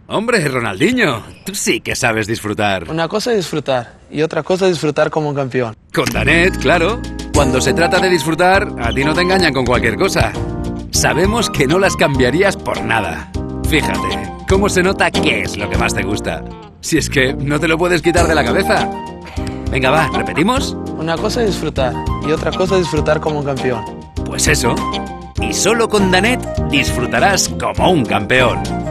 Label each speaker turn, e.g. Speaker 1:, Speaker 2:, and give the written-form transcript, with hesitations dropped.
Speaker 1: Hombre, Ronaldinho, tú sí que sabes disfrutar.
Speaker 2: Una cosa es disfrutar y otra cosa es disfrutar como un campeón.
Speaker 1: Con Danet, claro. Cuando se trata de disfrutar, a ti no te engañan con cualquier cosa. Sabemos que no las cambiarías por nada. Fíjate, cómo se nota qué es lo que más te gusta. Si es que no te lo puedes quitar de la cabeza. Venga, va, ¿repetimos?
Speaker 2: Una cosa es disfrutar y otra cosa es disfrutar como un campeón.
Speaker 1: Pues eso. Y solo con Danet disfrutarás como un campeón.